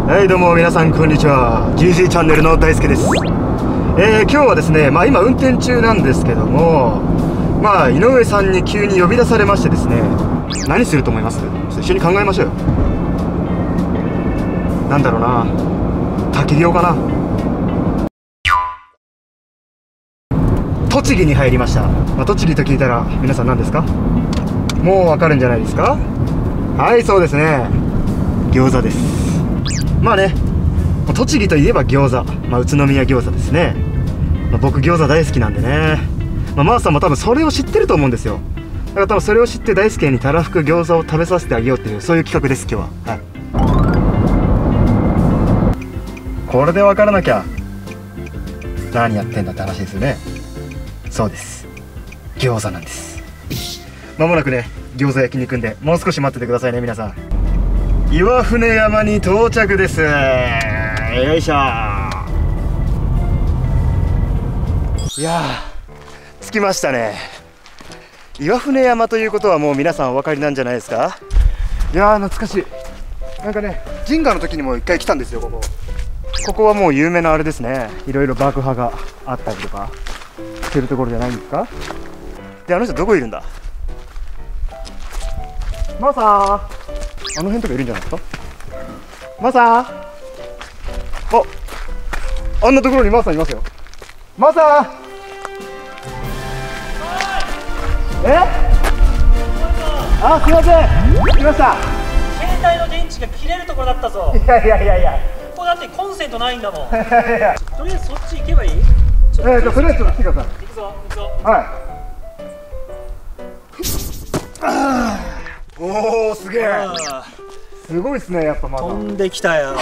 はい、どうも皆さんこんにちは。 GC チャンネルの大輔です。今日はですね、今運転中なんですけども、井上さんに急に呼び出されましてですね、何すると思います？一緒に考えましょうよ。なんだろうな、滝行かな。栃木に入りました。栃木と聞いたら皆さん何ですか？もうわかるんじゃないですか？はい、そうですね、餃子です。栃木といえば餃子、宇都宮餃子ですね。僕餃子大好きなんでね、マーさんも多分それを知ってると思うんですよ。だから多分それを知って大輔にたらふく餃子を食べさせてあげようっていう、そういう企画です今日は。はい、これで分からなきゃ何やってんだって話ですよね。そうです、餃子なんです。まもなくね、餃子焼きに行くんで、もう少し待っててくださいね皆さん。岩船山に到着です。よいしょ。いやー、着きましたね。岩船山ということはもう皆さんお分かりなんじゃないですか？いやー、懐かしい。なんかね、ジンガの時にも一回来たんですよ。ここはもう有名なあれですね。いろいろ爆破があったりとかしてるところじゃないんですか？で、あの人どこいるんだ？マーさん、あの辺とかいるんじゃないですか？マーさん、あんなところにマーさんいますよ。マーさん、すいません、来ました。 携帯の電池が切れるところだったぞ。 いや、 ここだってコンセントないんだもん。とりあえずそっち行けばいい？ とりあえずちょっと来てください。 行くぞ。 はい。おお、すげえ。すごいですね、やっぱ。 飛んできたよ。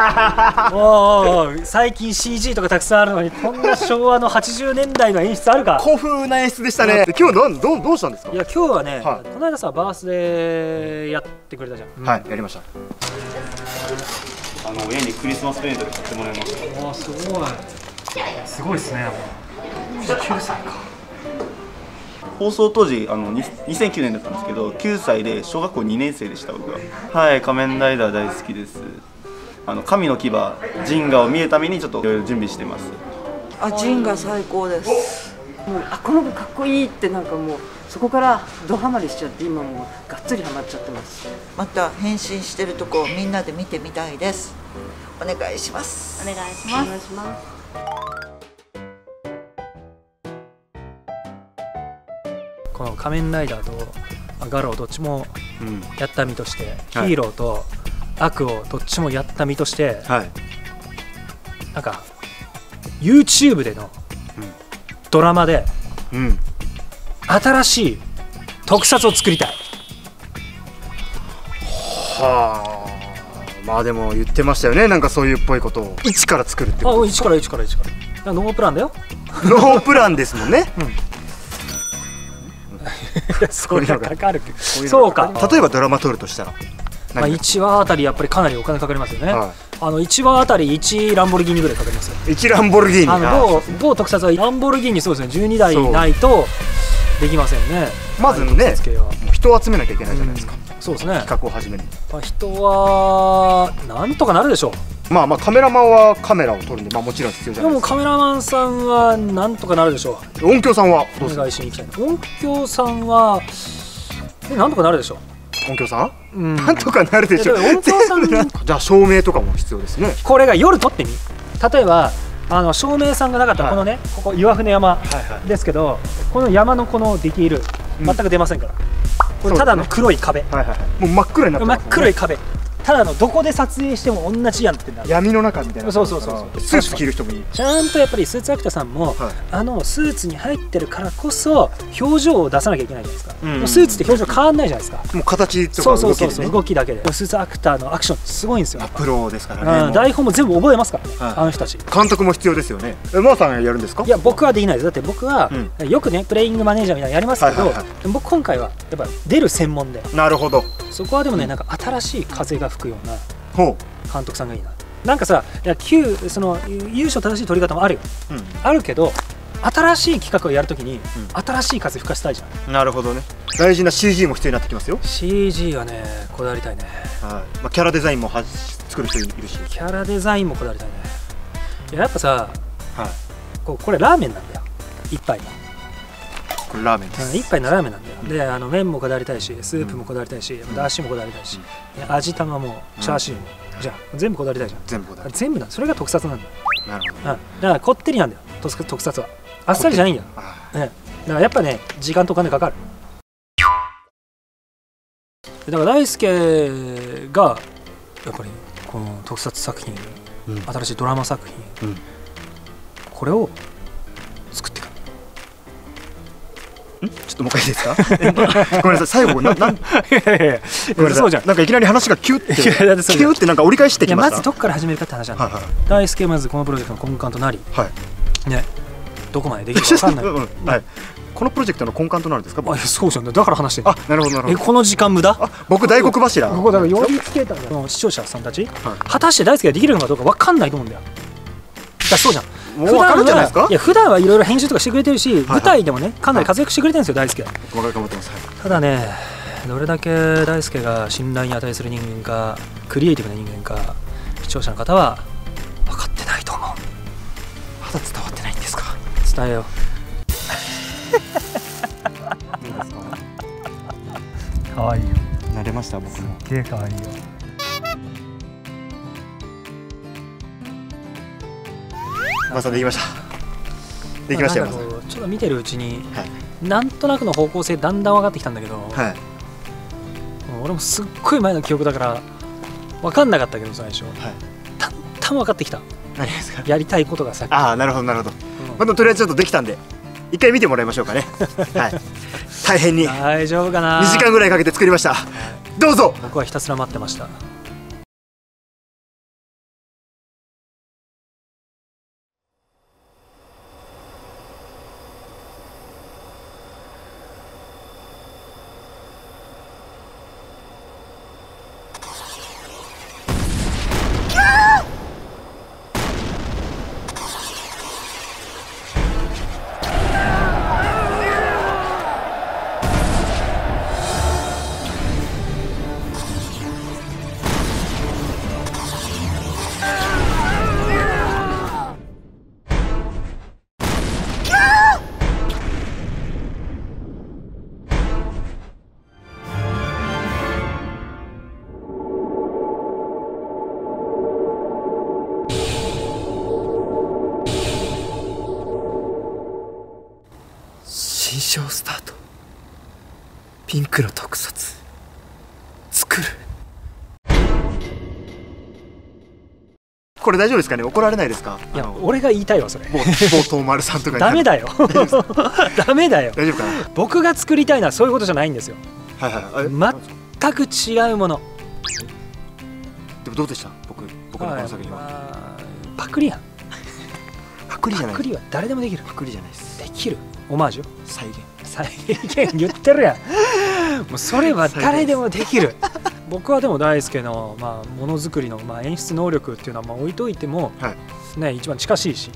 最近 CG とかたくさんあるのに、こんな昭和の80年代の演出あるか。 古風な演出でしたね。今日はどうしたんですか？ いや、今日はね、この間さ、バースデーやってくれたじゃん。 はい、やりました。 親にクリスマスプレゼントで買ってもらいました。 すごいですね。19歳か。 放送当時2009年だったんですけど、9歳で小学校2年生でした僕は。はい、仮面ライダー大好きです。神の牙ジンガを見るためにちょっといろいろ準備してます。 ジンガ最高です。もうこの子かっこいいってなんかもうそこからドハマりしちゃって、今もうがっつりハマっちゃってます。 また変身してるとこをみんなで見てみたいです。お願いします。 お願いします。 この仮面ライダーとガローどっちもやった身として、ヒーローと悪をどっちもやった身として、なんか YouTube でのドラマで新しい特撮を作りたい。 でも言ってましたよね、なんかそういうっぽいことを一から作るってこと。 一からノープランだよ。 ノープランですもんね。 それがかかるけど、そうか。 例えばドラマ撮るとしたら 1話あたりやっぱりかなりお金かかりますよね。1話あたり1ランボルギーニぐらいかかりますよ。 1ランボルギーニ。 某特撮はランボルギーニ、そうですね、12台ないとできませんね。 まずね、人を集めなきゃいけないじゃないですか。 そうですね、 企画を始める。 人はなんとかなるでしょう。 カメラマンはカメラを撮るんで、もちろん必要じゃないですか。 でもカメラマンさんはなんとかなるでしょう。 音響さんはどうする？ お願いしに行きたい。音響さんはなんとかなるでしょう。 音響さん、なんとかなるでしょう。 音響さんじゃあ照明とかも必要ですね。 これが夜撮ってみ。例えば照明さんがなかったら、このね、ここ岩船山ですけど、この山のこのディティール全く出ませんから。これただの黒い壁。 もう真っ暗になってます。 真っ黒い壁。ただどこで撮影しても同じやんってなる。 闇の中みたいな。 そうスーツ着る人もいい。 ちゃんとやっぱりスーツアクターさんも、スーツに入ってるからこそ表情を出さなきゃいけないじゃないですか。スーツって表情変わんないじゃないですか。 もう形とか動きでね。 動きだけで。スーツアクターのアクションすごいんですよ。 プロですからね。 台本も全部覚えますからね、あの人たち。 監督も必要ですよね。マーさんがやるんですか？ いや、僕はできないです。だって僕はよくね、プレイングマネージャーみたいなのやりますけど、僕今回はやっぱ出る専門で。 なるほど。 そこはでもね、なんか新しい風が吹くような監督さんがいいな。なんかさ、その優勝正しい取り方もあるよ、あるけど、新しい企画をやるときに、新しい風吹かせたいじゃん。 なるほどね。大事な CG も必要になってきますよ。 CG はね、こだわりたいね。 まあキャラデザインも作る人いるし。 キャラデザインもこだわりたいね。いややっぱさ、これラーメンなんだよ、一杯の。 これラーメンです。 一杯のラーメンなんだよ。で麺もこだわりたいし、スープもこだわりたいし、だしもこだわりたいし、味玉もチャーシューも、じゃあ全部こだわりたいじゃん。 全部こだわり。 全部なん、それが特撮なんだよ。 なるほど。 だからこってりなんだよ、特撮は。あっさりじゃないんだよ。だからやっぱね、時間とお金かかる。だから大輔がやっぱりこの特撮作品、新しいドラマ作品、これを作っていく。 ちょっともう一回いいですか？ごめんなさい、最後なんごめんなさい、 そうじゃん。 なんかいきなり話がキュッてなんか折り返してきました。 まずどこから始めるかって話なんだ。大輔はまずこのプロジェクトの根幹となり、ね、どこまでできるか分かんない。 このプロジェクトの根幹となるんですか？ そうじゃん、だから話してる。 なるほどなるほど。 この時間無駄？ 僕大黒柱。 ここだから呼びつけた視聴者さんたち、果たして大輔ができるのかどうか分かんないと思うんだよ。だそうじゃん。 もう分かるんじゃないですか？ いや普段はいろいろ編集とかしてくれてるし、舞台でもねかなり活躍してくれてるんですよ、大輔は。 頑張ってます。 ただね、どれだけ大輔が信頼に値する人間か、クリエイティブな人間か、視聴者の方は分かってないと思う。 まだ伝わってないんですか？ 伝えよう。かわいいよ。 慣れました、僕も。 すげえかわいいよ。 まさできました。できましたよ。 ちょっと見てるうちに、なんとなくの方向性だんだん分かってきたんだけど、俺もすっごい前の記憶だから分かんなかったけど最初、だんだん分かってきた。 何ですか？ やりたいことがさっき。 なるほどなるほど。またとりあえずちょっとできたんで一回見てもらいましょうかね。大変に大丈夫かな。 2時間ぐらいかけて作りました。どうぞ。 僕はひたすら待ってました。 新章スタート。ピンクの特撮作る。これ大丈夫ですかね？怒られないですか？ いや俺が言いたいわそれ。 冒頭丸さんとかダメだよ。ダメだよ。 大丈夫かな？ 僕が作りたいのはそういうことじゃないんですよ。全く違うもの。 でもどうでした？僕のこの作品は。 パクリやん。 パクリじゃない。 パクリは誰でもできる。 パクリじゃないです。 できる。オマージュ？ 再現言ってるやん。もうそれは誰でもできる。僕はでも大輔のものづくりの演出能力っていうのは置いといてもね一番近しいし、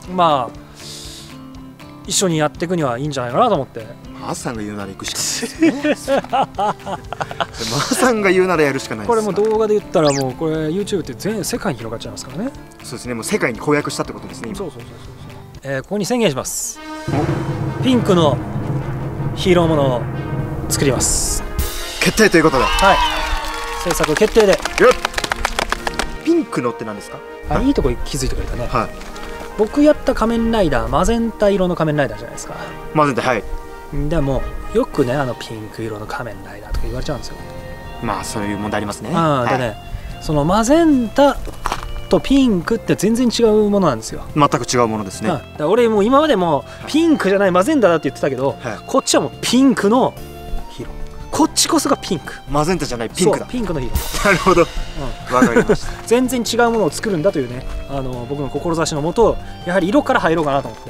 一緒にやっていくにはいいんじゃないかなと思って。 マーさんが言うなら行くしかないですね。マーさんが言うならやるしかないです。 これも動画で言ったらもうこれ YouTube って全世界に広がっちゃいますからね。 そうですね、もう世界に公約したってことですね。 そう。ここに宣言します。ピンクのヒーローものを作ります。 決定ということで。 制作決定で。 ピンクのって何ですか？ いいとこ気づいてくれたね。僕やった仮面ライダーマゼンタ色の仮面ライダーじゃないですか。 マゼンタ、 でもよくねピンク色の仮面ライダーとか言われちゃうんですよ。 そういう問題ありますね。 でね、そのマゼンタとピンクって全然違うものなんですよ。 全く違うものですね。 俺もう今までもピンクじゃないマゼンタだって言ってたけど、こっちはもうピンクのヒーロー。こっちこそがピンク。 マゼンタじゃないピンクだ。 ピンクのヒーロー。 なるほど。わかりました。 全然違うものを作るんだというね、僕の志のもと、やはり色から入ろうかなと思って。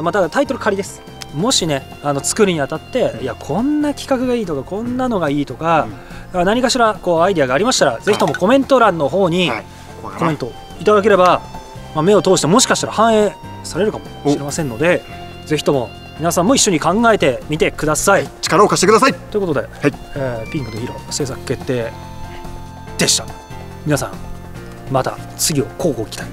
またタイトル仮です。もしね作るにあたって、いやこんな企画がいいとかこんなのがいいとか、何かしらアイデアがありましたら、ぜひともコメント欄の方にコメントいただければ、目を通してもしかしたら反映されるかもしれませんので、ぜひとも皆さんも一緒に考えてみてください。 力を貸してください。 ということで、ピンクのヒーロー制作決定でした。皆さんまた次を乞うご期待。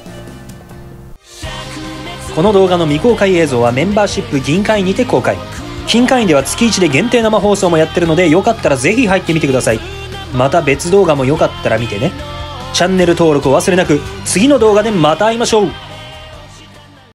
この動画の未公開映像はメンバーシップ銀会にて公開。金会員では月1で限定生放送もやってるので、よかったらぜひ入ってみてください。また別動画もよかったら見てね。チャンネル登録を忘れなく。次の動画でまた会いましょう。